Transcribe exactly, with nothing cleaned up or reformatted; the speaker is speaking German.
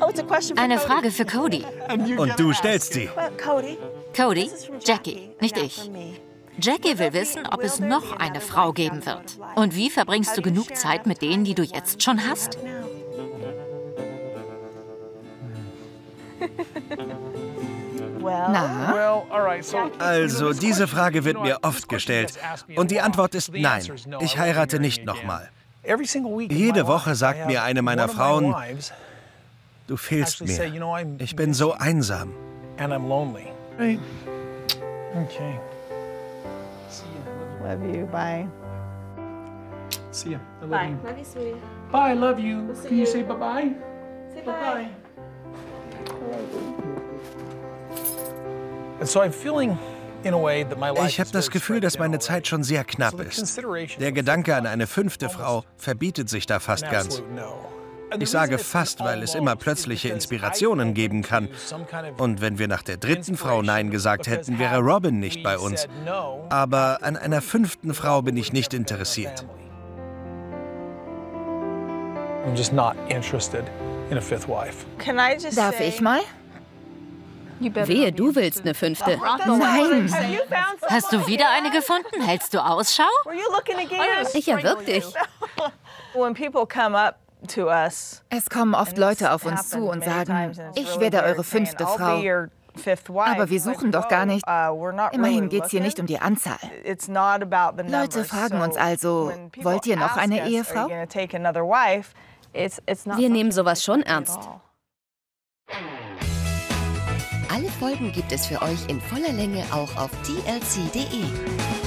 Eine Frage für Cody. Und du stellst sie. Cody, Jackie, nicht ich. Jackie will wissen, ob es noch eine Frau geben wird. Und wie verbringst du genug Zeit mit denen, die du jetzt schon hast? Na? Also, diese Frage wird mir oft gestellt. Und die Antwort ist nein. Ich heirate nicht nochmal. Jede Woche sagt mir eine meiner Frauen, du fehlst mir. Ich bin so einsam. Okay. Love you. Bye. See ya. I love Bye. you. Love you, sweetie. Bye, love you. We'll see Can you you. say bye-bye? Say bye. And so I'm feeling in a way that my life Ich habe das Gefühl, dass meine Zeit schon sehr knapp ist. Der Gedanke an eine fünfte Frau verbietet sich da fast ganz. Ich sage fast, weil es immer plötzliche Inspirationen geben kann. Und wenn wir nach der dritten Frau Nein gesagt hätten, wäre Robin nicht bei uns. Aber an einer fünften Frau bin ich nicht interessiert. I'm just not interested in a fifth wife. Darf ich mal? Wehe, du willst eine fünfte. Nein. Hast du wieder eine gefunden? Hältst du Ausschau? Ich erwürg dich. Es kommen oft Leute auf uns zu und sagen, ich werde eure fünfte Frau. Aber wir suchen doch gar nicht. Immerhin geht es hier nicht um die Anzahl. Leute fragen uns also, wollt ihr noch eine Ehefrau? Wir nehmen sowas schon ernst. Alle Folgen gibt es für euch in voller Länge auch auf T L C punkt de.